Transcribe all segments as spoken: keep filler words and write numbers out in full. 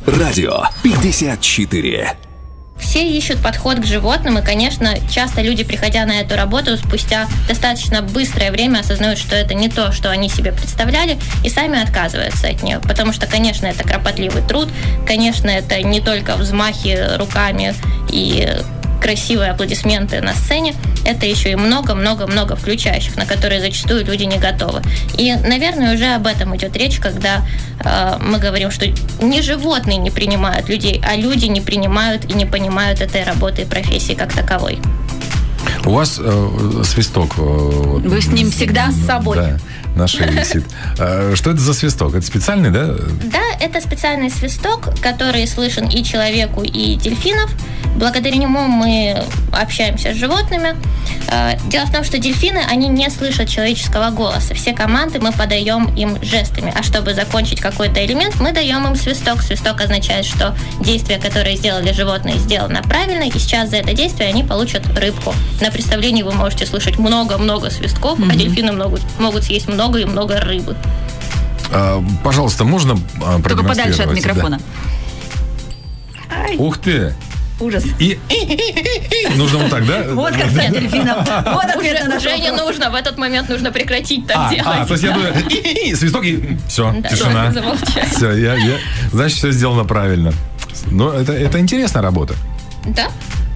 Радио пятьдесят четыре. Все ищут подход к животным, и, конечно, часто люди, приходя на эту работу, спустя достаточно быстрое время осознают, что это не то, что они себе представляли, и сами отказываются от нее. Потому что, конечно, это кропотливый труд, конечно, это не только взмахи руками и красивые аплодисменты на сцене, это еще и много-много-много включающих, на которые зачастую люди не готовы. И, наверное, уже об этом идет речь, когда э, мы говорим, что не животные не принимают людей, а люди не принимают и не понимают этой работы и профессии как таковой. У вас э, свисток. Э, Вы с ним всегда с собой. Да, на шее висит. Э, что это за свисток? Это специальный, да? Да, это специальный свисток, который слышен и человеку, и дельфинов. Благодаря нему мы общаемся с животными. Дело в том, что дельфины, они не слышат человеческого голоса. Все команды мы подаем им жестами. А чтобы закончить какой-то элемент, мы даем им свисток. Свисток означает, что действие, которое сделали животные, сделано правильно, и сейчас за это действие они получат рыбку. На представлении вы можете слышать много-много свистков, mm-hmm. а дельфины могут, могут съесть много и много рыбы. А, пожалуйста, можно продемонстрировать? Только подальше от микрофона. Да. Ух ты! Ужас. И нужно вот так, да? Вот как стать дельфином. Вот ответ на наш Уже не нужно, в этот момент нужно прекратить так а, делать. А, то есть я думаю, свисток и все, да, тишина. Все, я, я, значит, все сделано правильно. Но это, это интересная работа. Да.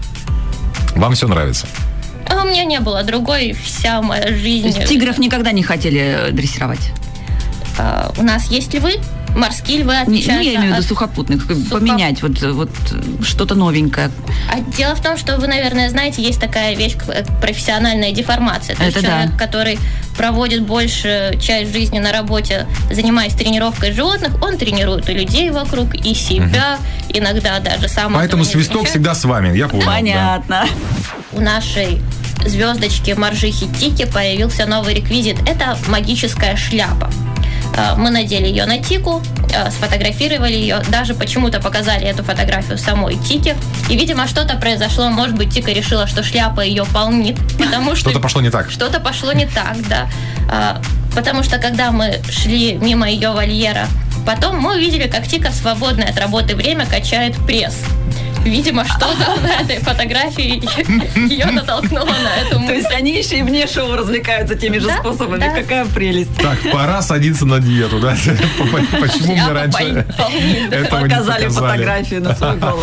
Вам все нравится? А у меня не было другой, вся моя жизнь. То есть тигров никогда не хотели дрессировать? А, у нас есть львы. Морские львы отличаются. Не, я имею в виду сухопутных. Сухоп... Поменять вот, вот что-то новенькое. А дело в том, что вы, наверное, знаете, есть такая вещь, как профессиональная деформация. То Это есть человек, да. который проводит большую часть жизни на работе, занимаясь тренировкой животных, он тренирует и людей вокруг, и себя, угу. иногда даже сам. Поэтому свисток всегда с вами, я понял. Понятно. Да. У нашей звездочки Моржихи Тики появился новый реквизит. Это магическая шляпа. Мы надели ее на Тику, сфотографировали ее, даже почему-то показали эту фотографию самой Тике. И, видимо, что-то произошло. Может быть, Тика решила, что шляпа ее полнит. Потому что что-то пошло не так. Что-то пошло не так, да. Потому что, когда мы шли мимо ее вольера, потом мы увидели, как Тика в свободное от работы время качает пресс. Видимо, что-то на этой фотографии ее натолкнуло на эту мысль. То есть они еще и вне шоу развлекаются теми же да, способами. Да. Какая прелесть. Так, пора садиться на диету, да? Почему мне раньше этого не показали фотографию на свою голову?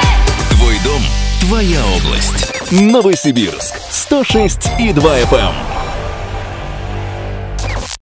Твой дом, твоя область. Новосибирск. сто шесть и два эф эм.